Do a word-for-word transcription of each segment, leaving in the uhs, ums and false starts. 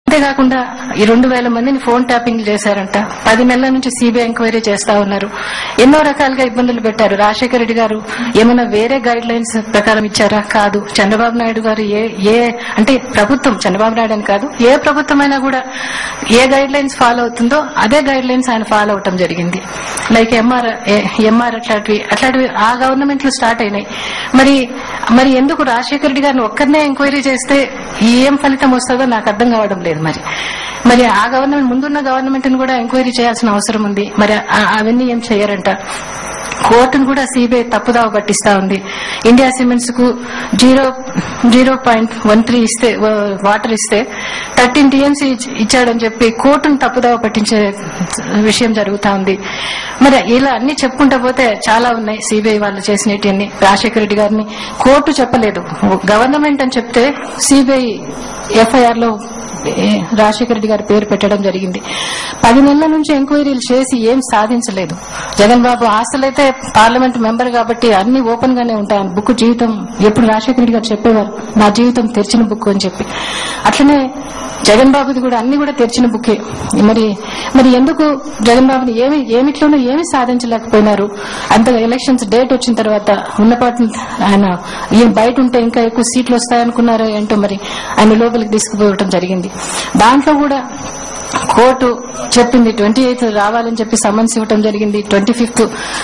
అంతేకాకుండా ఈ రెండు వేల మందిని ఫోన్ ట్యాపింగ్ చేశారంట. పది నెలల నుంచి సిబిఐ ఎంక్వైరీ చేస్తా ఉన్నారు. ఎన్నో రకాలుగా ఇబ్బందులు పెట్టారు. రాజశేఖర రెడ్డి గారు ఏమైనా వేరే గైడ్ లైన్స్ ప్రకారం ఇచ్చారా? కాదు. చంద్రబాబు నాయుడు గారు ఏ ఏ అంటే ప్రభుత్వం, చంద్రబాబు నాయుడు అని కాదు, ఏ ప్రభుత్వం అయినా కూడా ఏ గైడ్ లైన్స్ ఫాలో అవుతుందో అదే గైడ్ లైన్స్ ఆయన ఫాలో అవటం జరిగింది. లైక్ ఎంఆర్ ఎంఆర్ అట్లాంటివి అట్లాంటివి ఆ గవర్నమెంట్ లో స్టార్ట్ అయినాయి. మరి మరి ఎందుకు రాజశేఖర రెడ్డి గారిని ఒక్కరినే ఎంక్వైరీ చేస్తే ఏం ఫలితం వస్తుందో నాకు అర్థం కావడం లేదు. మరి మరి ఆ గవర్నమెంట్, ముందున్న గవర్నమెంట్ ని కూడా ఎంక్వైరీ చేయాల్సిన అవసరం ఉంది. మరి అవన్నీ ఏం చేయరంట. కోర్టును కూడా సిబిఐ తప్పుదావ పట్టిస్తా ఉంది. ఇండియా సిమెంట్స్ కు zero zero point one three ఇస్తే వాటర్ ఇస్తే థర్టీన్ టీఎంసీ ఇచ్చాడని చెప్పి కోర్టును తప్పుదావ పట్టించే విషయం జరుగుతా ఉంది. మరి ఇలా అన్ని చెప్పుకుంటా పోతే చాలా ఉన్నాయి సిబిఐ వాళ్ళు చేసినవి. రాజశేఖర రెడ్డి గారిని కోర్టు చెప్పలేదు, గవర్నమెంట్ అని చెప్తే సిబిఐ ఎఫ్ఐఆర్ లో రాజశేఖర రెడ్డి గారి పేరు పెట్టడం జరిగింది. పది నెలల నుంచి ఎంక్వైరీలు చేసి ఏం సాధించలేదు. జగన్ బాబు ఆస్తులైతే పార్లమెంట్ మెంబర్ కాబట్టి అన్ని ఓపెన్ గానే ఉంటాయి. బుక్ జీవితం ఎప్పుడు రాజశేఖర రెడ్డి గారు చెప్పేవారు, నా జీవితం తెరిచిన బుక్ అని చెప్పి. అట్లనే జగన్ బాబుది కూడా అన్ని కూడా తెరిచిన బుక్కే. మరి మరి ఎందుకు జగన్ బాబుని ఏమి ఏమిట్లోనూ ఏమి సాధించలేకపోయినారు? అంత ఎలక్షన్స్ డేట్ వచ్చిన తర్వాత ఉన్నపాటి ఆయన ఈయన బయట ఉంటే ఇంకా ఎక్కువ సీట్లు వస్తాయనుకున్నారో ఏంటో మరి ఆయన లోపలికి తీసుకుపోవడం జరిగింది. దాంట్లో కూడా కోర్టు చెప్పింది ట్వంటీ ఎయిత్ రావాలని చెప్పి సమన్స్ ఇవ్వడం జరిగింది. ట్వంటీ ఫిఫ్త్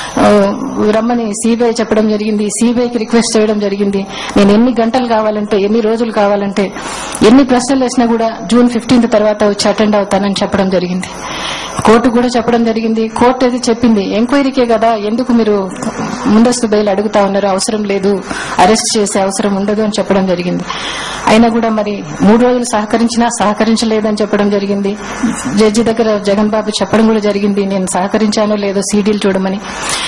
రమ్మని సిబిఐ చెప్పడం జరిగింది. సిబిఐకి రిక్వెస్ట్ చేయడం జరిగింది. నేను ఎన్ని గంటలు కావాలంటే, ఎన్ని రోజులు కావాలంటే, ఎన్ని ప్రశ్నలు వేసినా కూడా జూన్ ఫిఫ్టీన్త్ తర్వాత వచ్చి అటెండ్ అవుతానని చెప్పడం జరిగింది. కోర్టు కూడా చెప్పడం జరిగింది. కోర్టు అయితే చెప్పింది ఎంక్వైరీకే కదా, ఎందుకు మీరు ముందస్తు బెయిల్ అడుగుతా ఉన్నారు, అవసరం లేదు, అరెస్ట్ చేసే అవసరం ఉండదు అని చెప్పడం జరిగింది. అయినా కూడా మరి మూడు రోజులు సహకరించినా సహకరించలేదని చెప్పడం జరిగింది. జడ్జి దగ్గర జగన్ బాబు చెప్పడం కూడా జరిగింది, నేను సహకరించానో లేదో సీడీలు చూడమని.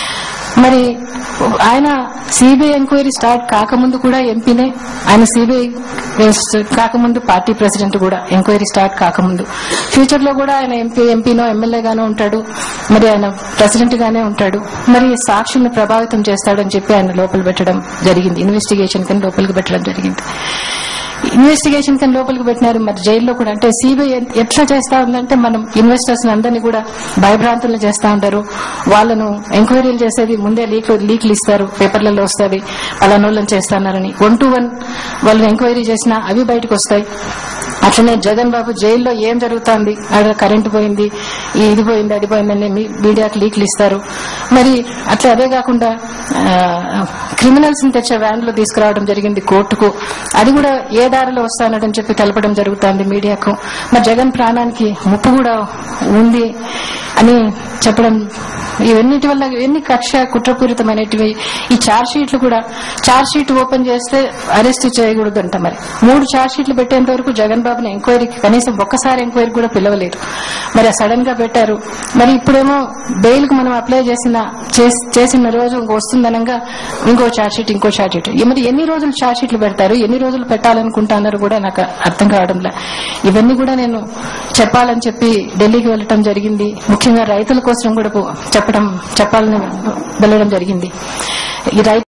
మరి ఆయన సిబిఐ ఎంక్వైరీ స్టార్ట్ కాకముందు కూడా ఎంపీనే, ఆయన సిబిఐ కాకముందు పార్టీ ప్రెసిడెంట్ కూడా, ఎంక్వైరీ స్టార్ట్ కాకముందు. ఫ్యూచర్ లో కూడా ఆయన ఎంపీ ఎంపీనో ఎమ్మెల్యేగానో ఉంటాడు, మరి ఆయన ప్రెసిడెంట్ గానే ఉంటాడు. మరి సాక్షుల్ని ప్రభావితం చేస్తాడని చెప్పి ఆయన లోపల పెట్టడం జరిగింది. ఇన్వెస్టిగేషన్ కింద లోపలికి పెట్టడం జరిగింది. ఇన్వెస్టిగేషన్ కింద లోపలికి పెట్టినారు. మరి జైల్లో కూడా అంటే సిబిఐ ఎట్లా చేస్తా ఉందంటే, మనం ఇన్వెస్టర్స్ అందరినీ కూడా భయభ్రాంతులు చేస్తా ఉంటారు. వాళ్ళను ఎంక్వైరీలు చేసేది ముందే లీక్ లీక్లు ఇస్తారు, పేపర్లలో వస్తుంది పలానోళ్ళని చేస్తున్నారని. వన్ టు వన్ వాళ్ళు ఎంక్వైరీ చేసినా అవి బయటకు వస్తాయి. అట్లనే జగన్ బాబు జైల్లో ఏం జరుగుతుంది, అక్కడ కరెంటు పోయింది, ఇది పోయింది, అది పోయిందని మీడియాకు లీక్లు ఇస్తారు. మరి అట్లా అదే కాకుండా క్రిమినల్స్ ని తెచ్చే వ్యాన్ లో తీసుకురావడం జరిగింది కోర్టుకు. అది కూడా ఏ దారిలో వస్తానని చెప్పి తెలపడం జరుగుతుంది మీడియాకు. మరి జగన్ ప్రాణానికి ముప్పు కూడా ఉంది అని చెప్పడం, ఇవన్నిటి వల్ల ఎన్ని కక్ష కుట్రపూరితమైనటివి. ఈ చార్జ్ షీట్లు కూడా, చార్జ్ షీట్ ఓపెన్ చేస్తే అరెస్ట్ చేయకూడదంట. మరి మూడు చార్జ్ షీట్లు పెట్టేంత వరకు జగన్ బాబుని ఎంక్వైరీకి కనీసం ఒక్కసారి ఎంక్వైరీ కూడా పిలవలేదు. మరి సడన్ గా పెట్టారు. మరి ఇప్పుడేమో బెయిల్ కు మనం అప్లై చేసిన చేసిన రోజు వస్తుందనగా ఇంకో చార్జ్ షీట్ ఇంకో చార్జ్ షీట్. మరి ఎన్ని రోజులు చార్జ్ షీట్లు పెడతారు, ఎన్ని రోజులు పెట్టాలనుకుంటున్నారు కూడా నాకు అర్థం కావడంలా. ఇవన్నీ కూడా నేను చెప్పాలని చెప్పి ఢిల్లీకి వెళ్లడం జరిగింది. ముఖ్యంగా రైతుల కోసం కూడా చెప్పడం చెప్పాలని వెళ్ళడం జరిగింది. ఈ రైతు